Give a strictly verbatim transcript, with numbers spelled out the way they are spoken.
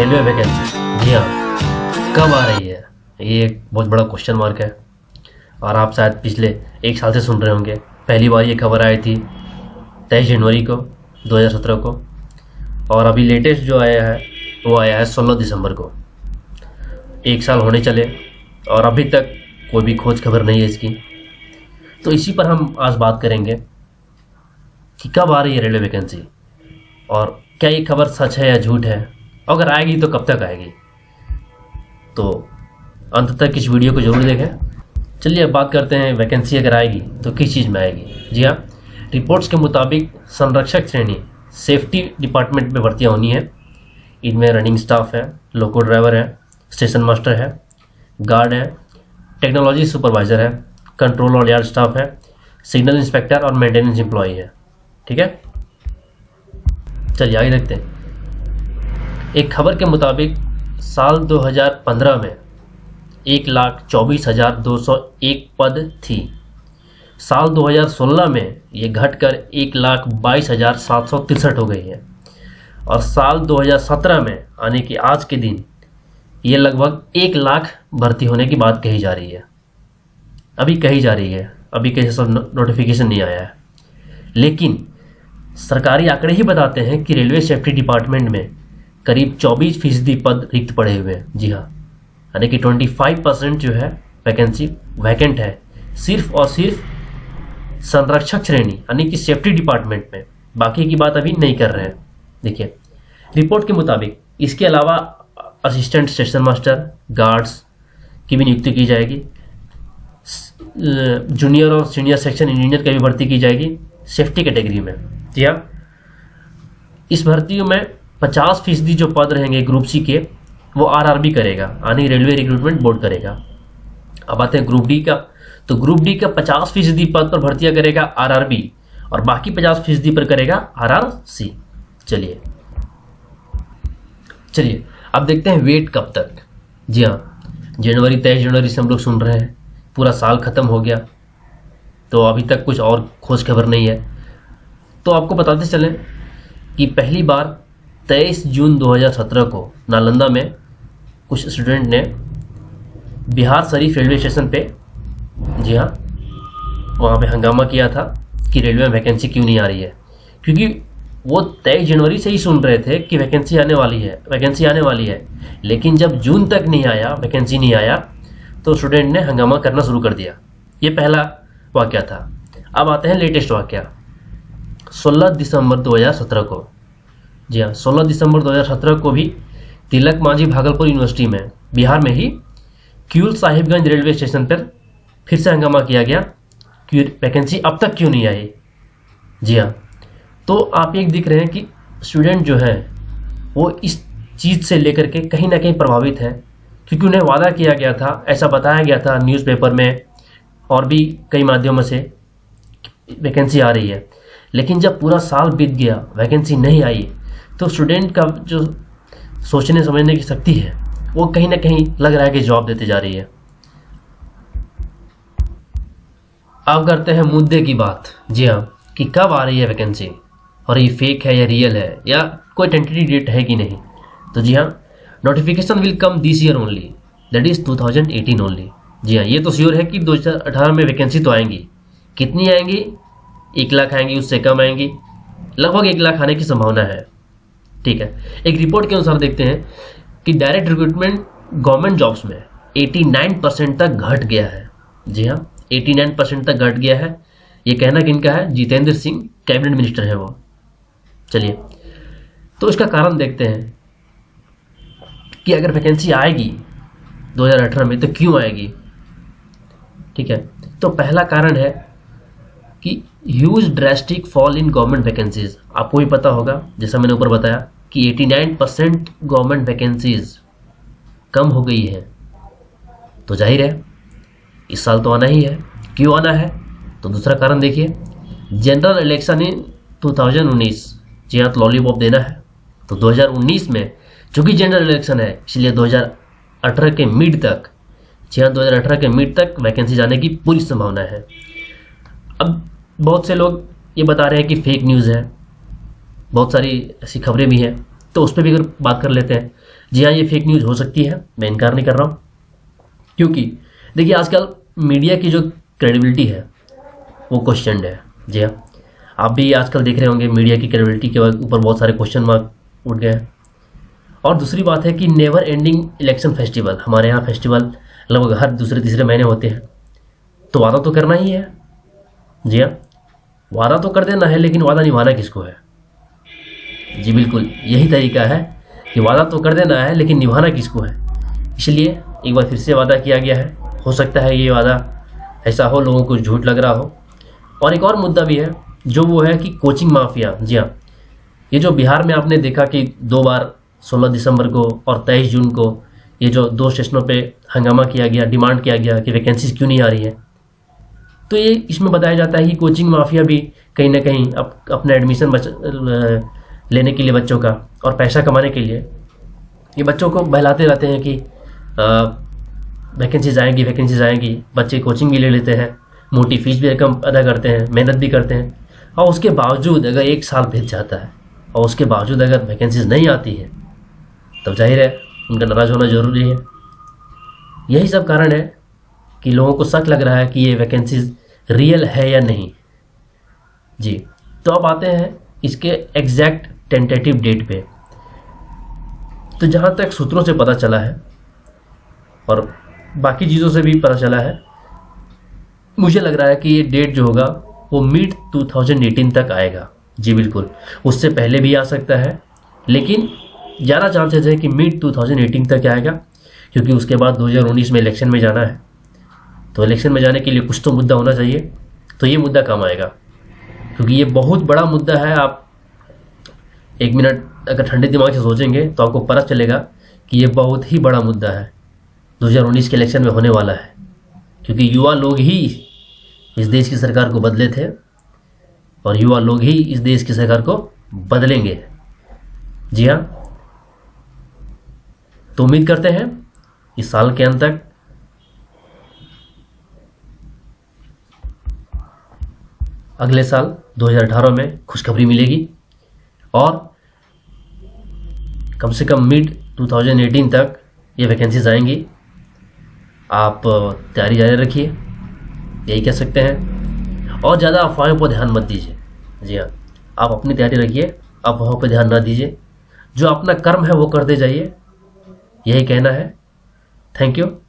Railway vacancy, जी हाँ, कब आ रही है? ये एक बहुत बड़ा क्वेश्चन मार्क है और आप शायद पिछले एक साल से सुन रहे होंगे। पहली बार ये खबर आई थी तेईस जनवरी को दो हज़ार सत्रह को, और अभी लेटेस्ट जो आया है वो आया है सोलह दिसंबर को। एक साल होने चले और अभी तक कोई भी खोज खबर नहीं है इसकी। तो इसी पर हम आज बात करेंगे कि कब आ रही है रेलवे वैकेंसी और क्या ये खबर सच है या झूठ है, अगर आएगी तो कब तक आएगी। तो अंत तक इस वीडियो को जरूर देखें। चलिए अब बात करते हैं वैकेंसी अगर आएगी तो किस चीज़ में आएगी। जी हाँ, रिपोर्ट्स के मुताबिक संरक्षक श्रेणी सेफ्टी डिपार्टमेंट में भर्तियाँ होनी है। इनमें रनिंग स्टाफ है, लोको ड्राइवर है, स्टेशन मास्टर है, गार्ड है, टेक्नोलॉजी सुपरवाइज़र है, कंट्रोल और यार्ड स्टाफ है, सिग्नल इंस्पेक्टर और मेंटेनेंस एम्प्लॉई है। ठीक है, चलिए आगे देखते हैं। एक खबर के मुताबिक साल दो हज़ार पंद्रह में एक लाख चौबीस हज़ार दो सौ एक पद थी। साल दो हज़ार सोलह में ये घटकर एक लाख बाईस हज़ार सात सौ तिरसठ हो गई है और साल दो हज़ार सत्रह में आने के आज के दिन ये लगभग एक लाख भर्ती होने की बात कही जा रही है। अभी कही जा रही है, अभी कैसे सब नोटिफिकेशन नहीं आया है, लेकिन सरकारी आंकड़े ही बताते हैं कि रेलवे सेफ्टी डिपार्टमेंट में करीब चौबीस फीसदी पद रिक्त पड़े हुए हैं। जी हाँ, यानी कि पच्चीस परसेंट जो है वैकेंसी वैकेंट है सिर्फ और सिर्फ संरक्षक श्रेणी यानी कि सेफ्टी डिपार्टमेंट में। बाकी की बात अभी नहीं कर रहे हैं। देखिए, रिपोर्ट के मुताबिक इसके अलावा असिस्टेंट स्टेशन मास्टर, गार्ड्स की भी नियुक्ति की जाएगी। जूनियर और सीनियर सेक्शन इंजीनियर की भी भर्ती की जाएगी सेफ्टी कैटेगरी में। जी हाँ, इस भर्तियों में पचास फीसदी जो पद रहेंगे ग्रुप सी के वो आरआरबी करेगा, यानी रेलवे रिक्रूटमेंट बोर्ड करेगा। अब आते हैं ग्रुप डी का, तो ग्रुप डी का पचास फीसदी पद पर भर्तियां करेगा आरआरबी और बाकी पचास फीसदी पर करेगा आरआरसी। चलिए चलिए अब देखते हैं वेट कब तक। जी हाँ, जनवरी तेईस जनवरी से हम लोग सुन रहे हैं, पूरा साल खत्म हो गया तो अभी तक कुछ और खोज खबर नहीं है। तो आपको बताते चलें कि पहली बार तेईस जून दो हज़ार सत्रह को नालंदा में कुछ स्टूडेंट ने बिहार शरीफ रेलवे स्टेशन पे, जी हाँ, वहाँ पे हंगामा किया था कि रेलवे में वैकेंसी क्यों नहीं आ रही है, क्योंकि वो तेईस जनवरी से ही सुन रहे थे कि वैकेंसी आने वाली है वैकेंसी आने वाली है लेकिन जब जून तक नहीं आया, वैकेंसी नहीं आया, तो स्टूडेंट ने हंगामा करना शुरू कर दिया। ये पहला वाक़या था। अब आते हैं लेटेस्ट वाक़या सोलह दिसंबर दो हज़ार सत्रह को। जी हाँ, सोलह दिसंबर दो हज़ार सत्रह को भी तिलक मांझी भागलपुर यूनिवर्सिटी में, बिहार में ही क्यूल साहिबगंज रेलवे स्टेशन पर फिर से हंगामा किया गया कि वैकेंसी अब तक क्यों नहीं आई। जी हाँ, तो आप एक दिख रहे हैं कि स्टूडेंट जो हैं वो इस चीज़ से लेकर के कहीं ना कहीं प्रभावित हैं, क्योंकि उन्हें वादा किया गया था, ऐसा बताया गया था न्यूज़पेपर में और भी कई माध्यमों से वैकेंसी आ रही है, लेकिन जब पूरा साल बीत गया वैकेंसी नहीं आई तो स्टूडेंट का जो सोचने समझने की शक्ति है वो कहीं ना कहीं लग रहा है कि जवाब देते जा रही है। अब करते हैं मुद्दे की बात। जी हाँ, कि कब आ रही है वैकेंसी और ये फेक है या रियल है या कोई टेंटेटिव डेट है कि नहीं। तो जी हाँ, notification will come this year only, that is two thousand eighteen only. जी हाँ, ये तो श्योर है कि दो हज़ार अठारह में वैकेंसी तो आएंगी। कितनी आएंगी? एक लाख आएंगी, उससे कम आएंगी, लगभग एक लाख आने की संभावना है। ठीक है, एक रिपोर्ट के अनुसार देखते हैं कि डायरेक्ट रिक्रूटमेंट गवर्नमेंट जॉब्स में नवासी परसेंट तक घट गया है। जी हाँ, नवासी परसेंट तक घट गया है। ये कहना किनका है? जितेंद्र सिंह, कैबिनेट मिनिस्टर है वो। चलिए, तो इसका कारण देखते हैं कि अगर वैकेंसी आएगी दो हज़ार अठारह में तो क्यों आएगी। ठीक है, तो पहला कारण है कि huge drastic fall in government vacancies. आपको भी पता होगा, जैसा मैंने ऊपर बताया कि नवासी परसेंट गवर्नमेंट वैकेंसीज कम हो गई है। तो जाहिर है इस साल तो आना ही है। क्यों आना है? तो दूसरा कारण देखिए, जनरल इलेक्शन इन दो हज़ार उन्नीस। जी हाँ, तो लॉलीपॉप देना है तो दो हज़ार उन्नीस में चूँकि जनरल इलेक्शन है इसलिए दो हज़ार अठारह के मिड तक, जी हाँ, दो हज़ार अठारह के मिड तक वैकेंसी जाने की पूरी संभावना है। अब बहुत से लोग ये बता रहे हैं कि फेक न्यूज़ है, बहुत सारी ऐसी खबरें भी हैं, तो उस पर भी अगर बात कर लेते हैं। जी हाँ, ये फेक न्यूज़ हो सकती है, मैं इनकार नहीं कर रहा हूँ, क्योंकि देखिए आजकल मीडिया की जो क्रेडिबिलिटी है वो क्वेश्चनड है। जी हाँ, आप भी आजकल देख रहे होंगे मीडिया की क्रेडिबिलिटी के ऊपर बहुत सारे क्वेश्चन मार्क उठ गए हैं। और दूसरी बात है कि नेवर एंडिंग इलेक्शन फेस्टिवल, हमारे यहाँ फेस्टिवल लगभग हर दूसरे तीसरे महीने होते हैं, तो वादा तो करना ही है। जी हाँ, वादा तो कर देना है, लेकिन वादा निभाना किसको है? जी बिल्कुल, यही तरीका है कि वादा तो कर देना है लेकिन निभाना किसको है। इसलिए एक बार फिर से वादा किया गया है, हो सकता है ये वादा ऐसा हो लोगों को झूठ लग रहा हो। और एक और मुद्दा भी है जो वो है कि कोचिंग माफिया। जी हाँ, ये जो बिहार में आपने देखा कि दो बार सोलह दिसंबर को और तेईस जून को ये जो दो स्टेशनों पे हंगामा किया गया, डिमांड किया गया कि वैकेंसीज क्यों नहीं आ रही है, तो ये इसमें बताया जाता है कि कोचिंग माफिया भी कहीं ना कहीं अप, अपना एडमिशन बच लेने के लिए बच्चों का और पैसा कमाने के लिए ये बच्चों को बहलाते रहते हैं कि वैकेंसीज आएंगी वैकेंसीज आएंगी। बच्चे कोचिंग भी ले लेते हैं, मोटी फीस भी रकम अदा करते हैं, मेहनत भी करते हैं, और उसके बावजूद अगर एक साल बीत जाता है और उसके बावजूद अगर वैकेंसीज नहीं आती है तब जाहिर है उनका नाराज़ होना ज़रूरी है। यही सब कारण है कि लोगों को शक लग रहा है कि ये वैकेंसीज रियल है या नहीं। जी, तो अब आते हैं इसके एग्जैक्ट टेंटेटिव डेट पे। तो जहाँ तक सूत्रों से पता चला है और बाकी चीज़ों से भी पता चला है, मुझे लग रहा है कि ये डेट जो होगा वो मिड दो हज़ार अठारह तक आएगा। जी बिल्कुल, उससे पहले भी आ सकता है, लेकिन ज़्यादा चांसेस है कि मिड दो हज़ार अठारह तक आएगा, क्योंकि उसके बाद दो हज़ार उन्नीस में इलेक्शन में जाना है। तो इलेक्शन में जाने के लिए कुछ तो मुद्दा होना चाहिए, तो ये मुद्दा काम आएगा, क्योंकि ये बहुत बड़ा मुद्दा है। आप एक मिनट अगर ठंडे दिमाग से सोचेंगे तो आपको पता चलेगा कि ये बहुत ही बड़ा मुद्दा है, दो हज़ार उन्नीस के इलेक्शन में होने वाला है, क्योंकि युवा लोग ही इस देश की सरकार को बदले थे और युवा लोग ही इस देश की सरकार को बदलेंगे। जी हाँ, तो उम्मीद करते हैं इस साल के अंत तक अगले साल दो हज़ार अठारह में खुशखबरी मिलेगी और कम से कम मिड दो हज़ार अठारह तक ये वैकेंसीज आएंगी। आप तैयारी जारी रखिए, यही कह सकते हैं, और ज़्यादा अफवाहों पर ध्यान मत दीजिए। जी हाँ, आप अपनी तैयारी रखिए, अफवाहों पर ध्यान ना दीजिए, जो अपना कर्म है वो करते जाइए, यही कहना है। Thank you.